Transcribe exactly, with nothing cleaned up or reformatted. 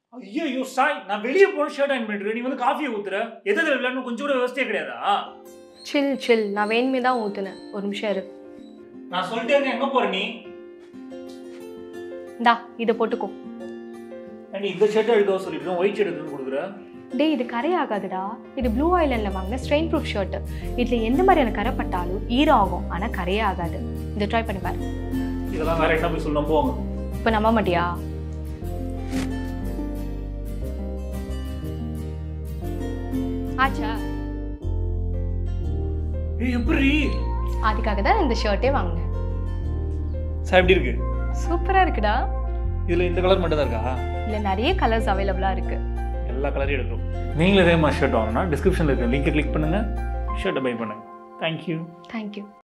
ஐயோ சாய், நான் வெளியே போன ஷர்ட் அயன் பண்ணிட்டு நீ வந்து காஃபியை ஊத்துற. எது எதுல விளையாடணும் கொஞ்சம் கூட விவசாயே கிடையாதா? சில் சில், நான் வேணுமே தான் ஊத்துனேன். ஒரு நிமிஷம் இரு. நான் சொல்லிட்டே இருக்கேன், எங்க போற நீ? இந்தா இதை போட்டுக்கோ. நீ இந்த ஷர்ட் எடுக்க சொல்லிட்டு ஒயிட் ஷர்ட் எடுத்து கொடுக்குற. டேய் இது கரையாகாதுடா. இது ப்ளூ ஐலண்ட்ல வாங்கின ஸ்ட்ரெயின் ப்ரூஃப் ஷர்ட். இதுல எந்த மாதிரியான கரை பட்டாலும் ஈரம் ஆகும், ஆனா கரையே ஆகாது. இதை ட்ரை பண்ணி பாரு. இதெல்லாம் வேற என்ன போய் சொல்ல போவாங்க. இப்போ நம்ப மாட்டியா? ஆச்சா? ஏய் எப்படி? அதுக்காக தான் இந்த ஷர்ட்டே வாங்கினேன். சார் எப்படி இருக்கு? சூப்பரா இருக்குடா. இதுல இந்த கலர் மட்டும் தான் இருக்கா? இல்ல நிறைய கலர்ஸ் அவைலபிளா இருக்கு. எல்லா கலரையும் எடுக்கிறோம். நீங்களும் இதே மாதிரி ஷர்ட் வாங்கணும்னா டிஸ்கிரிப்ஷனில் இருக்க லிங்கை கிளிக் பண்ணுங்க, ஷர்ட்டை பை பண்ணுங்க. தேங்க்யூ. தேங்க்யூ.